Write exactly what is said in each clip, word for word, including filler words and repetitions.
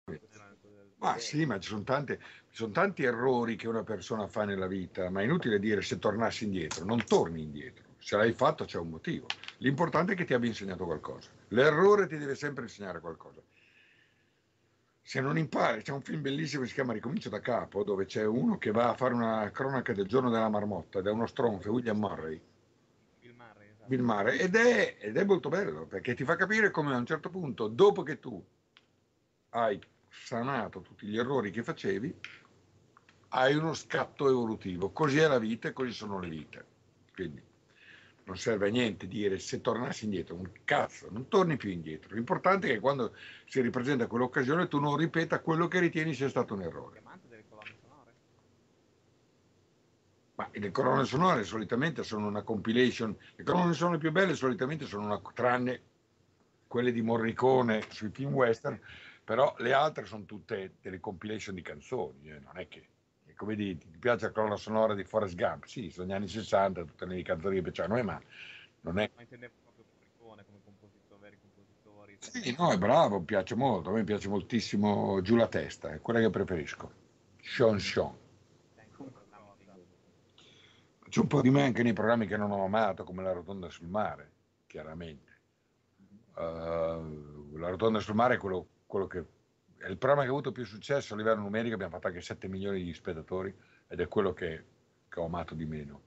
era una cosa del, del Ma sì, genere. ma ci sono tante, ci sono tanti errori che una persona fa nella vita, ma è inutile dire se tornassi indietro, non torni indietro. Se l'hai fatto c'è un motivo. L'importante è che ti abbia insegnato qualcosa. L'errore ti deve sempre insegnare qualcosa. Se non impari, c'è un film bellissimo che si chiama Ricomincio da capo, dove c'è uno che va a fare una cronaca del giorno della marmotta, ed è uno stronzo, L'ho William visto, Murray, Bill Murray, Bill esatto. Murray, ed è, ed è molto bello, perché ti fa capire come a un certo punto, dopo che tu hai sanato tutti gli errori che facevi, hai uno scatto evolutivo. Così è la vita e così sono le vite. Quindi non serve a niente dire se tornassi indietro, un cazzo, non torni più indietro. L'importante è che quando si ripresenta quell'occasione tu non ripeta quello che ritieni sia stato un Sei errore. amante delle colonne sonore? Ma le colonne sonore solitamente sono una compilation, le colonne sonore più belle solitamente sono una, tranne quelle di Morricone sui film western, però le altre sono tutte delle compilation di canzoni, eh, non è che è come di, ti piace la colonna sonora di Forrest Gump? Sì, sono gli anni sessanta, tutte le canzoni che piacciono a noi, ma non è. Ma intendevo proprio Morricone come compositore, veri compositori, Sì, eccetera. no, è bravo, piace molto, a me piace moltissimo Giù la testa, è quella che preferisco. Sean Sean. C'è anche qualcosa. C'è un po' di me anche nei programmi che non ho amato, come La rotonda sul mare, chiaramente. Uh, la rotonda sul mare è quello, quello che è il programma che ha avuto più successo a livello numerico, abbiamo fatto anche sette milioni di spettatori ed è quello che, che ho amato di meno.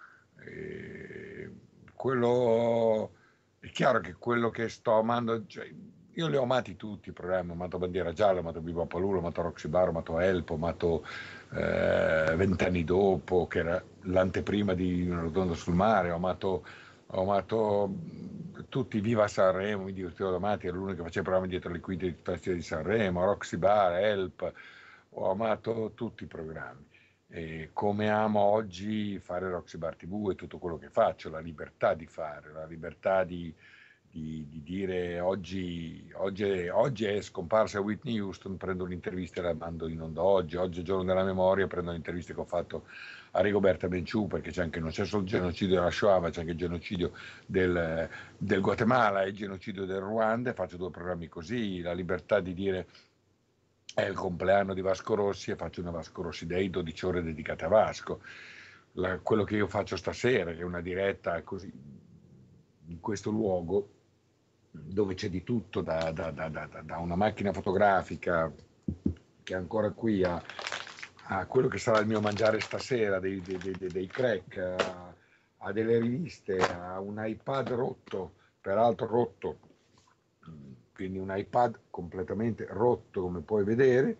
E quello è chiaro che quello che sto amando, cioè, io li ho amati tutti i programmi, ho amato Bandiera Gialla, ho amato Viva Palula, ho amato Roxy Bar, ho amato Help, ho amato eh, Vent'anni dopo, che era l'anteprima di Una rotonda sul mare, ho amato, ho amato tutti, Viva Sanremo, mi divertivo da matti, ero l'unico che faceva programmi dietro le quinte di Festival di Sanremo, Roxy Bar, Help, ho amato tutti i programmi. E come amo oggi fare Roxy Bar T V e tutto quello che faccio, la libertà di fare, la libertà di, di, di dire oggi, oggi, è, oggi è scomparsa Whitney Houston, prendo un'intervista e la mando in onda oggi, oggi è il giorno della memoria, prendo un'intervista che ho fatto a Rigoberta Menchú, perché c'è anche, non c'è solo il genocidio della Shoah, ma c'è anche il genocidio del, del Guatemala e il genocidio del Ruanda, e faccio due programmi così, la libertà di dire è il compleanno di Vasco Rossi e faccio una Vasco Rossi Day, dodici ore dedicate a Vasco. La, quello che io faccio stasera, che è una diretta così, in questo luogo, dove c'è di tutto, da, da, da, da una macchina fotografica che è ancora qui a, a quello che sarà il mio mangiare stasera, dei, dei, dei, dei crack, a, a delle riviste, a un iPad rotto, peraltro rotto, quindi un iPad completamente rotto come puoi vedere,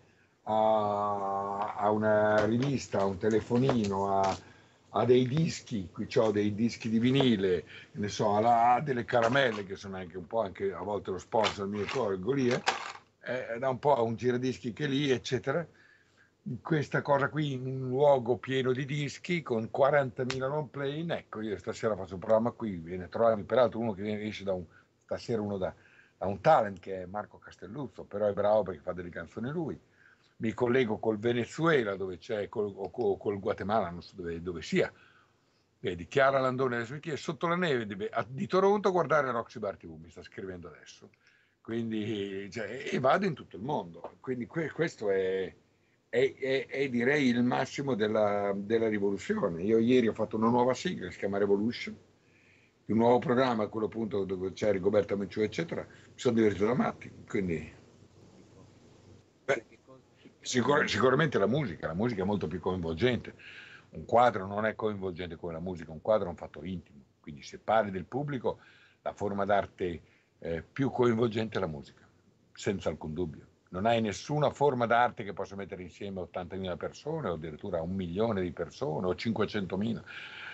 a, a una rivista, a un telefonino, a, a dei dischi, qui ho dei dischi di vinile, ne so, a delle caramelle che sono anche un po' anche a volte lo sponsor mio corgo lì, eh, eh, da un po' a un giradischi che lì, eccetera. Questa cosa qui in un luogo pieno di dischi con quarantamila non play, ecco, io stasera faccio un programma qui, viene a trovarmi, peraltro uno che viene, esce da un, stasera uno da, da un talent che è Marco Castelluzzo, però è bravo perché fa delle canzoni lui. Mi collego col Venezuela dove c'è, col, o col, col Guatemala, non so dove, dove sia. Vedi, Chiara Landone adesso è sotto la neve di, di Toronto a guardare Roxy Bar T V, mi sta scrivendo adesso. Quindi, cioè, e vado in tutto il mondo. Quindi que, questo è, è, è, è, direi il massimo della, della rivoluzione. Io ieri ho fatto una nuova sigla, si chiama Revolution, un nuovo programma, quello appunto dove c'è Rigoberta Menchù, eccetera. Mi sono divertito da matti. Quindi, Tipo, beh, che cosa, che cosa sicur- ti piace? sicuramente la musica, la musica è molto più coinvolgente. Un quadro non è coinvolgente come la musica, un quadro è un fatto intimo. Quindi se parli del pubblico, la forma d'arte eh, più coinvolgente è la musica, senza alcun dubbio. Non hai nessuna forma d'arte che possa mettere insieme ottantamila persone o addirittura un milione di persone o cinquecentomila.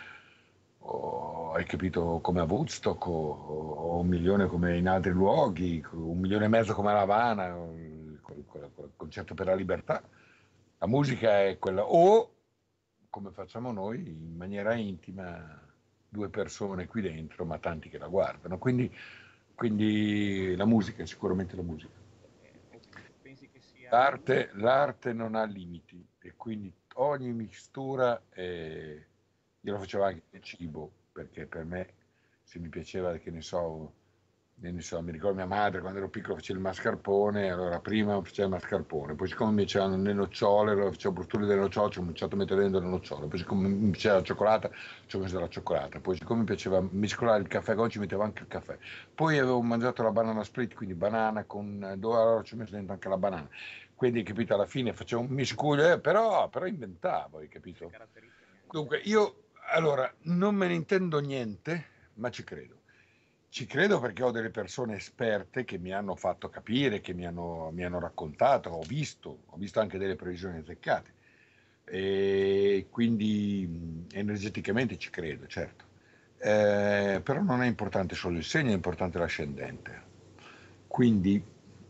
O, hai capito, come a Woodstock o, o, un milione come in altri luoghi, un milione e mezzo come a La Habana, il, il, il concerto per la libertà. La musica è quella, o come facciamo noi, in maniera intima, due persone qui dentro, ma tanti che la guardano. Quindi, quindi la musica, sicuramente la musica. Eh, o pensi che sia L'arte, l'arte non ha limiti e quindi ogni mistura, è... io lo facevo anche nel cibo, perché per me se mi piaceva, che ne so, E ne so, mi ricordo mia madre quando ero piccolo faceva il mascarpone, allora prima faceva il mascarpone, poi siccome mi piacevano le nocciole, allora facevo brustolli delle nocciole, ci ho cominciato a mettere dentro le nocciole, poi siccome mi piaceva la cioccolata, ci ho messo la cioccolata, poi siccome mi piaceva mescolare il caffè con ci mettevo anche il caffè, poi avevo mangiato la banana split, quindi banana con due, allora ci ho messo dentro anche la banana, quindi capito, alla fine facevo un miscuglio, eh, però, però inventavo, hai queste capito? caratteristiche. Dunque, io allora non me ne intendo niente, ma ci credo. Ci credo perché ho delle persone esperte che mi hanno fatto capire, che mi hanno, mi hanno raccontato, ho visto, ho visto anche delle previsioni azzeccate. E quindi mh, energeticamente ci credo, certo. Eh, però non è importante solo il segno, è importante l'ascendente. Quindi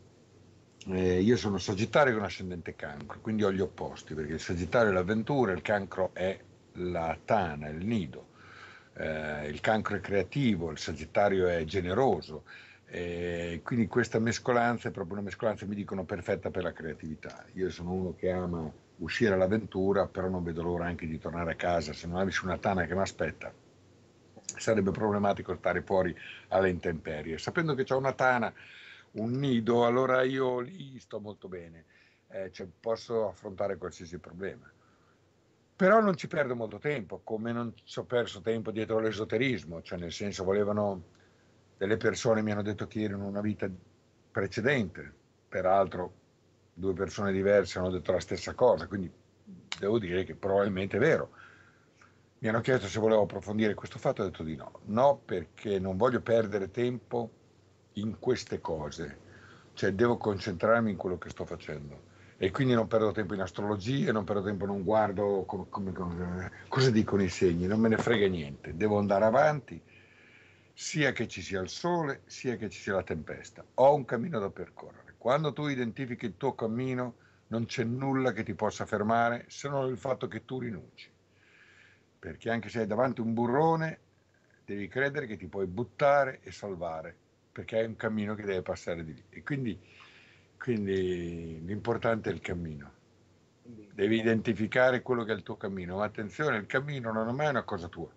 eh, io sono Sagittario con ascendente Cancro, quindi ho gli opposti, perché il Sagittario è l'avventura, il Cancro è la tana, il nido. Eh, il Cancro è creativo, il Sagittario è generoso, eh, quindi questa mescolanza è proprio una mescolanza, mi dicono, perfetta per la creatività. Io sono uno che ama uscire all'avventura, però non vedo l'ora anche di tornare a casa. Se non avessi una tana che mi aspetta, sarebbe problematico stare fuori alle intemperie. Sapendo che c'è una tana, un nido, allora io lì sto molto bene, eh, cioè posso affrontare qualsiasi problema. Però non ci perdo molto tempo, come non ci ho perso tempo dietro l'esoterismo, cioè nel senso volevano, delle persone mi hanno detto che ero in una vita precedente, peraltro due persone diverse hanno detto la stessa cosa, quindi devo dire che probabilmente è vero. Mi hanno chiesto se volevo approfondire questo fatto, ho detto di no. No, perché non voglio perdere tempo in queste cose, cioè devo concentrarmi in quello che sto facendo. E quindi non perdo tempo in astrologia, non perdo tempo, non guardo come, come, come, cosa dicono i segni, non me ne frega niente. Devo andare avanti, sia che ci sia il sole, sia che ci sia la tempesta. Ho un cammino da percorrere. Quando tu identifichi il tuo cammino, non c'è nulla che ti possa fermare se non il fatto che tu rinunci, perché anche se hai davanti un burrone, devi credere che ti puoi buttare e salvare, perché hai un cammino che deve passare di lì. E quindi, quindi l'importante è il cammino. Quindi Devi identificare quello che è il tuo cammino, ma attenzione, il cammino non è mai una cosa tua,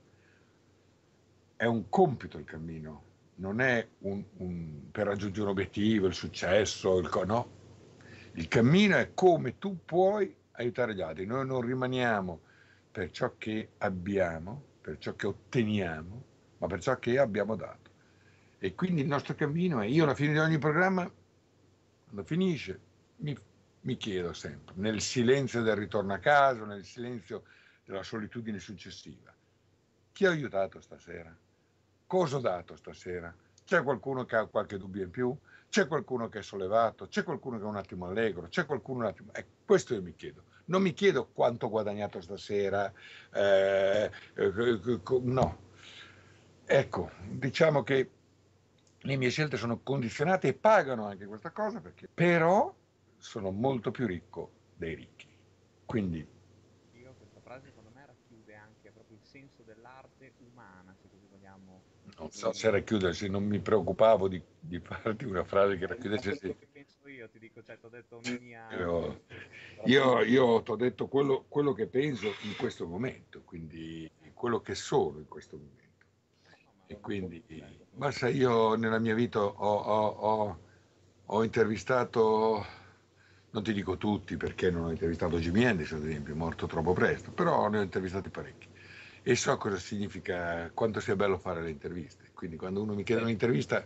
è un compito il cammino, non è un, un, per raggiungere un obiettivo, il successo, il co- no. Il cammino è come tu puoi aiutare gli altri. Noi non rimaniamo per ciò che abbiamo, per ciò che otteniamo, ma per ciò che abbiamo dato. E quindi il nostro cammino è, io alla fine di ogni programma, quando finisce, mi, mi chiedo sempre, nel silenzio del ritorno a casa, nel silenzio della solitudine successiva, chi ho aiutato stasera? Cosa ho dato stasera? C'è qualcuno che ha qualche dubbio in più? C'è qualcuno che è sollevato? C'è qualcuno che è un attimo allegro? C'è qualcuno un attimo... Ecco, questo io mi chiedo. Non mi chiedo quanto ho guadagnato stasera, eh, eh, no. Ecco, diciamo che le mie scelte sono condizionate e pagano anche questa cosa, perché però sono molto più ricco dei ricchi. Quindi io questa frase secondo me racchiude anche proprio il senso dell'arte umana, se così vogliamo non so se definirla. racchiudersi, non mi preoccupavo di, di farti una frase che È un po' racchiudesse quello sì. che penso io, ti dico, cioè, ti ho detto una mia, Io, però io, io ti ho detto quello, quello che penso in questo momento, quindi quello che sono in questo momento. no, no, ma E lo dico, quindi, cioè, lo- ma sai, io nella mia vita ho, ho- ho- ho intervistato, non ti dico tutti perché non ho intervistato Jimi Hendrix, ad esempio, è morto troppo presto, però ne ho intervistati parecchi. E so cosa significa, quanto sia bello fare le interviste. Quindi quando uno mi chiede un'intervista,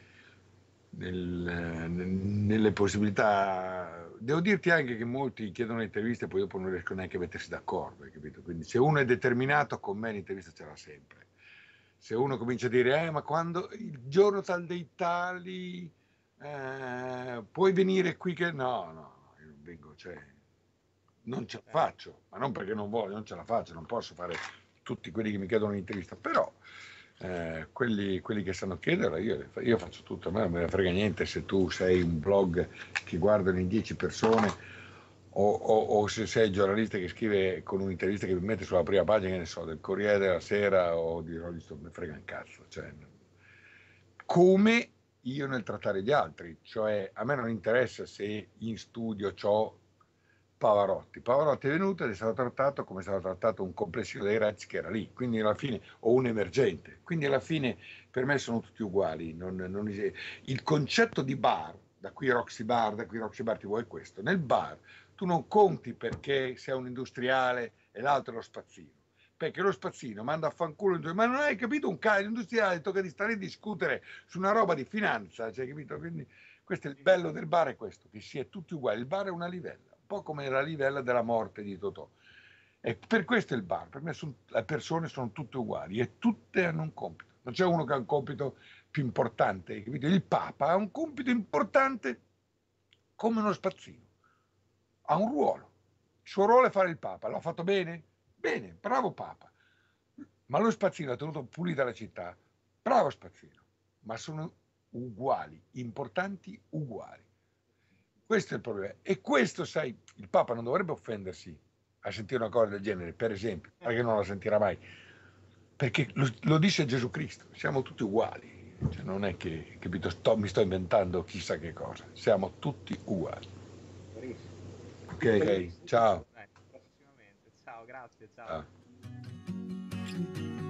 nel- nelle possibilità, devo dirti anche che molti chiedono interviste e poi dopo non riescono neanche a mettersi d'accordo, hai capito? Quindi se uno è determinato, con me l'intervista ce l'ha sempre. Se uno comincia a dire, eh, ma quando il giorno tal dei tali, eh, puoi venire qui che... No, no, no, io non vengo, cioè, non ce la eh, faccio, ma non perché non voglio, non ce la faccio, non posso fare tutti quelli che mi chiedono un'intervista, però eh, quelli, quelli che sanno chiederla, io, io faccio tutto, a me non me ne frega niente se tu sei un blog che guardano in dieci persone o, o, o se sei il giornalista che scrive con un'intervista che mi mette sulla prima pagina, che ne so, del Corriere della Sera o di Rolling Stone, mi frega un cazzo, cioè, come io nel trattare gli altri, cioè a me non interessa se in studio ho Pavarotti. Pavarotti è venuto ed è stato trattato come è stato trattato un complessivo dei Reds che era lì, quindi alla fine, o un emergente, quindi alla fine per me sono tutti uguali. Non, non, il concetto di bar, da qui Roxy Bar, da qui Roxy Bar ti vuoi questo, nel bar tu non conti perché sei un industriale e l'altro è lo spazzino, perché lo spazzino manda a fanculo, ma non hai capito un cazzo, l'industriale tocca di stare a discutere su una roba di finanza, cioè, capito? Quindi questo è il bello del bar, è questo, che si è tutti uguali, il bar è una livella, un po' come la livella della morte di Totò. E per questo è il bar, per me son, le persone sono tutte uguali e tutte hanno un compito, non c'è uno che ha un compito più importante, capito? Il Papa ha un compito importante come uno spazzino, ha un ruolo, il suo ruolo è fare il Papa, l'ha fatto bene? Bene, bravo Papa, ma lo spazzino ha tenuto pulita la città, bravo spazzino, ma sono uguali, importanti uguali. Questo è il problema. E questo, sai, il Papa non dovrebbe offendersi a sentire una cosa del genere, per esempio, perché non la sentirà mai, perché lo, lo dice Gesù Cristo, siamo tutti uguali, cioè, non è che, capito, sto, mi sto inventando chissà che cosa, siamo tutti uguali. Benissimo. Ok, okay. Ciao. Dai, prossimamente. Ciao, grazie, ciao. Ciao.